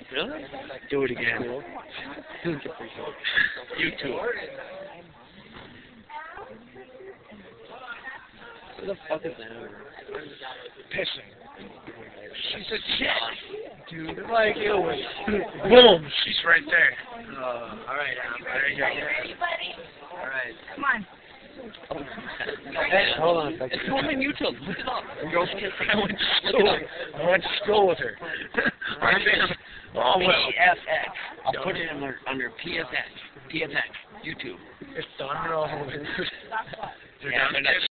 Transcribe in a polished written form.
Really? Do it again. YouTube. Who the fuck is that? Pissing. She's a chick. Dude, like, it was... Boom! She's right there. Alright, there you go. Alright. Come on. Hey, hold on a second. It's going on YouTube. Look it up. Girls Can't I went to school. I went to school with her. Right there. Oh, well. pfxxx. I'll put it under pfxxx. pfxxx. YouTube. It's done. No. Yeah, they're not